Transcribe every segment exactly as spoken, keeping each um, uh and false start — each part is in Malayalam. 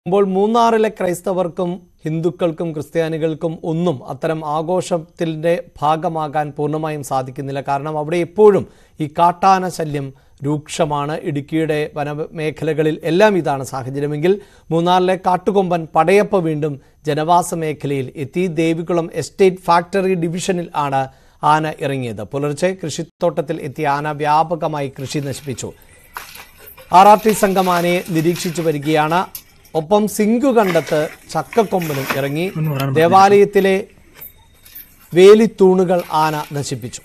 ഇപ്പോൾ മൂന്നാറിലെ ക്രൈസ്തവർക്കും ഹിന്ദുക്കൾക്കും ക്രിസ്ത്യാനികൾക്കും ഒന്നും അത്തരം ആഘോഷത്തിന്റെ ഭാഗമാകാൻ പൂർണ്ണമായും സാധിക്കുന്നില്ല. കാരണം അവിടെ എപ്പോഴും ഈ കാട്ടാന ശല്യം രൂക്ഷമാണ്. ഇടുക്കിയുടെ വനമേഖലകളിൽ എല്ലാം ഇതാണ് സാഹചര്യമെങ്കിൽ മൂന്നാറിലെ കാട്ടുകൊമ്പൻ പടയപ്പ വീണ്ടും ജനവാസ മേഖലയിൽ എത്തി. ദേവികുളം എസ്റ്റേറ്റ് ഫാക്ടറി ഡിവിഷനിൽ ആണ് ആന ഇറങ്ങിയത്. പുലർച്ചെ കൃഷിത്തോട്ടത്തിൽ എത്തിയ ആന വ്യാപകമായി കൃഷി നശിപ്പിച്ചു. ആർ ആർ ടി സംഘം ആനയെ നിരീക്ഷിച്ചു വരികയാണ്. ഒപ്പം സിംഗുകണ്ടത്ത് ചക്കക്കൊമ്പനും ഇറങ്ങി. ദേവാലയത്തിലെ വേലിത്തൂണുകൾ ആന നശിപ്പിച്ചു.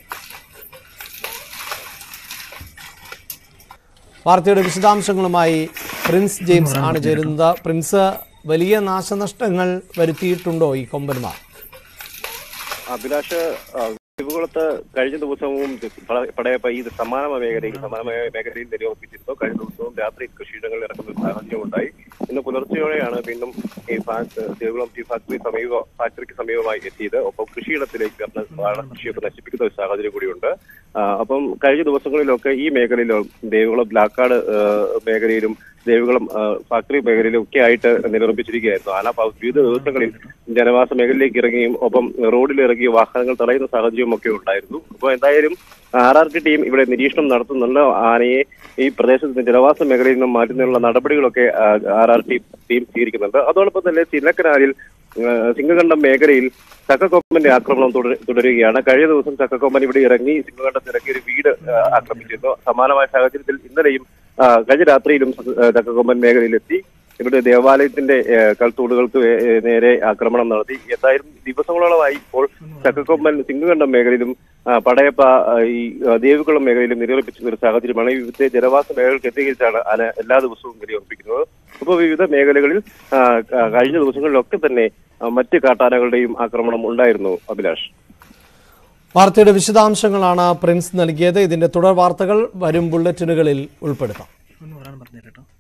വാർത്തയുടെ വിശദാംശങ്ങളുമായി പ്രിൻസ് ജെയിംസ് ആണ് ചേരുന്നത്. പ്രിൻസ്, വലിയ നാശനഷ്ടങ്ങൾ വരുത്തിയിട്ടുണ്ടോ ഈ കൊമ്പന്മാർ? അഭിലാഷ്, ദേവികുളത്ത് കഴിഞ്ഞ ദിവസവും പടയപ്പ ഈ സമാന മേഖലയിൽ സമാന മേഖലയിൽ നിരോധിച്ചിരുന്നു. കഴിഞ്ഞ ദിവസവും രാത്രി കൃഷിയിടങ്ങളിൽ ഇറക്കുന്ന ഒരു സാഹചര്യം ഉണ്ടായി. ഇന്ന് പുലർച്ചെയോടെയാണ് വീണ്ടും ഈ ദേവികുളം ടീ ഫാക്ടറി സമീപ ഫാക്ടറിക്ക് സമീപമായി എത്തിയത്. ഒപ്പം കൃഷിയിടത്തിലേക്ക് കൃഷിയൊക്കെ നശിപ്പിക്കുന്ന ഒരു സാഹചര്യം കൂടിയുണ്ട്. അപ്പം കഴിഞ്ഞ ദിവസങ്ങളിലൊക്കെ ഈ മേഖലയിലും ദേവികുളം ബ്ലാക്കാട് മേഖലയിലും ദേവികുളം ഫാക്ടറി മേഖലയിലും ഒക്കെ ആയിട്ട് നിലനിർമ്മിച്ചിരിക്കുകയായിരുന്നു. ആന വിവിധ ദിവസങ്ങളിൽ ജനവാസ മേഖലയിലേക്ക് ഇറങ്ങിയും ഒപ്പം റോഡിൽ ഇറങ്ങി വാഹനങ്ങൾ തടയുന്ന സാഹചര്യം ഒക്കെ ഉണ്ടായിരുന്നു. അപ്പോൾ എന്തായാലും ആർ ആർ ടി ടീം ഇവിടെ നിരീക്ഷണം നടത്തുന്നുള്ള ആനയെ ഈ പ്രദേശത്ത് ജനവാസ മേഖലയിൽ നിന്നും മാറ്റുന്നതിനുള്ള നടപടികളൊക്കെ ആർ ആർ ടി ടീം സ്വീകരിക്കുന്നുണ്ട്. അതോടൊപ്പം തന്നെ ചിന്നക്കനാലിൽ സിംഗകണ്ഠം മേഖലയിൽ ചക്കക്കൊമ്പന്റെ ആക്രമണം തുടരുകയാണ്. കഴിഞ്ഞ ദിവസം ചക്കക്കൊമ്പൻ ഇവിടെ ഇറങ്ങി സിംഗകണ്ഠത്ത് ഇറങ്ങി ഒരു വീട് ആക്രമിച്ചിരുന്നു. സമാനമായ സാഹചര്യത്തിൽ ഇന്നലെയും കഴിഞ്ഞ രാത്രിയിലും ചക്കക്കൊമ്പൻ മേഖലയിലെത്തി ഇവിടെ ദേവാലയത്തിന്റെ കൽത്തൂടുകൾക്ക് നേരെ ആക്രമണം നടത്തി. എന്തായാലും ദിവസങ്ങളോളമായി ഇപ്പോൾ ചക്കക്കൊമ്പൻ സിംഗകണ്ഠം മേഖലയിലും പടയപ്പ ഈ ദേവികുളം മേഖലയിലും നിരോധിപ്പിച്ചിരുന്ന ഒരു സാഹചര്യമാണ്. വിവിധ ജനവാസ മേഖലകൾ കേന്ദ്രീകരിച്ചാണ് ആന എല്ലാ ദിവസവും നിരോധിപ്പിക്കുന്നത്. അപ്പോൾ വിവിധ മേഖലകളിൽ കഴിഞ്ഞ ദിവസങ്ങളിലൊക്കെ തന്നെ മറ്റ് കാട്ടാനകളുടെയും ആക്രമണം ഉണ്ടായിരുന്നു. അഭിലാഷ്, വാർത്തയുടെ വിശദാംശങ്ങളാണ് പ്രിൻസ് നൽകിയത്. ഇതിന്റെ തുടർ വാർത്തകൾ വരും ബുള്ളറ്റിനുകളിൽ ഉൾപ്പെടുത്താം.